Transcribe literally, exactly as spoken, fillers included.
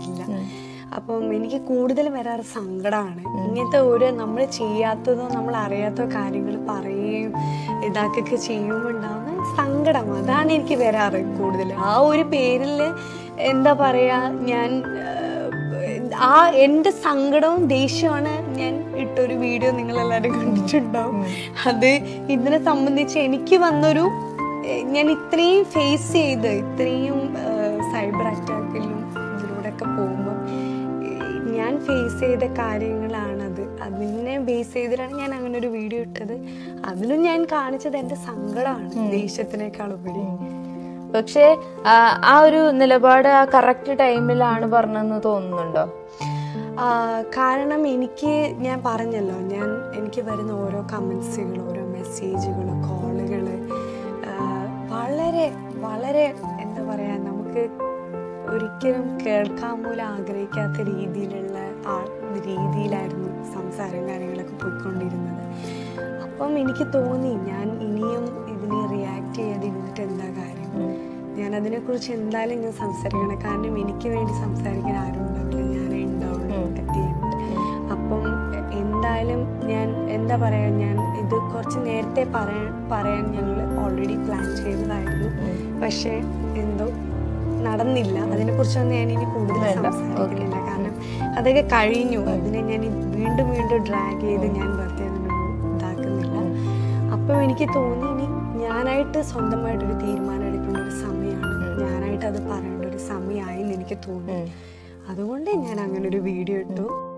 പറ്റില്ല. അപ്പം എനിക്ക് കൂടുതൽ വരാറ് സങ്കടമാണ്. ഇങ്ങനത്തെ ഒരു നമ്മൾ ചെയ്യാത്തതോ നമ്മൾ അറിയാത്തോ കാര്യങ്ങൾ പറയുകയും ഇതാക്കൊക്കെ ചെയ്യുമ്പോൾ ഉണ്ടാവുന്ന സങ്കടം, അതാണ് എനിക്ക് വരാറ് കൂടുതൽ. ആ ഒരു പേരിൽ എന്താ പറയാ, ഞാൻ ആ എൻ്റെ സങ്കടവും ദേഷ്യമാണ് ഞാൻ ഇട്ടൊരു വീഡിയോ നിങ്ങളെല്ലാവരും കണ്ടിട്ടുണ്ടാവും. അത് ഇതിനെ സംബന്ധിച്ച് എനിക്ക് വന്നൊരു, ഞാൻ ഇത്രയും ഫേസ് ചെയ്ത് ഇത്രയും സൈബർ അറ്റാക്കിലും ഇതിലൂടെയൊക്കെ പോകുമ്പോൾ ഞാൻ ഫേസ് ചെയ്ത കാര്യങ്ങളാണത്. അതിനെ ബേസ് ചെയ്തിട്ടാണ് ഞാൻ അങ്ങനെ ഒരു വീഡിയോ ഇട്ടത്. അതിലും ഞാൻ കാണിച്ചത് എൻ്റെ സങ്കടമാണ് ദേഷ്യത്തിനേക്കാളുപരി. പക്ഷെ ആ ഒരു നിലപാട് ആ കറക്റ്റ് ടൈമിലാണ് പറഞ്ഞെന്ന് തോന്നുന്നുണ്ടോ? കാരണം എനിക്ക്, ഞാൻ പറഞ്ഞല്ലോ, ഞാൻ എനിക്ക് വരുന്ന ഓരോ കമൻസുകൾ, ഓരോ മെസ്സേജുകൾ, കോളുകൾ വളരെ വളരെ എന്താ പറയുക, നമുക്ക് ഒരിക്കലും കേൾക്കാൻ പോലും ആഗ്രഹിക്കാത്ത രീതിയിലുള്ള ആ രീതിയിലായിരുന്നു സംസാരം കാര്യങ്ങളൊക്കെ പോയിക്കൊണ്ടിരുന്നത്. അപ്പം എനിക്ക് തോന്നി ഞാൻ ഇനിയും ഇതിനെ റിയാക്ട് ചെയ്യാതിരുന്നിട്ട് എന്താ കാര്യം, ഞാൻ അതിനെക്കുറിച്ച് എന്തായാലും ഞാൻ സംസാരിക്കണം. കാരണം എനിക്ക് വേണ്ടി സംസാരിക്കാൻ ആരും ഉണ്ടാവില്ല, ഞാനേ ഉണ്ടാവുള്ളൂ അറ്റ് ദി എൻഡ്. അപ്പം എന്തായാലും ഞാൻ എന്താ പറയുക, ഞാൻ ഇത് കുറച്ച് നേരത്തെ പറയാൻ പറയാൻ ഞങ്ങൾ ഓൾറെഡി പ്ലാൻ ചെയ്തതായിരുന്നു. പക്ഷേ എന്തോ നടന്നില്ല. അതിനെക്കുറിച്ചൊന്നും ഞാൻ ഇനി കൂടുതൽ സംസാരിക്കുന്നില്ല. കാരണം അതൊക്കെ കഴിഞ്ഞു. അതിനെ ഞാൻ വീണ്ടും വീണ്ടും ഡ്രാഗ് ചെയ്ത് ഞാൻ വെറുതെ ഇതാക്കുന്നില്ല. അപ്പം എനിക്ക് തോന്നി ഇനി ഞാനായിട്ട് സ്വന്തമായിട്ടൊരു തീരുമാനം എടുക്കേണ്ട ഒരു സമയമാണ്, ഞാനായിട്ട് അത് പറയേണ്ട ഒരു സമയമായി എന്ന് എനിക്ക് തോന്നി. അതുകൊണ്ട് ഞാൻ അങ്ങനെ ഒരു വീഡിയോ ഇട്ടു.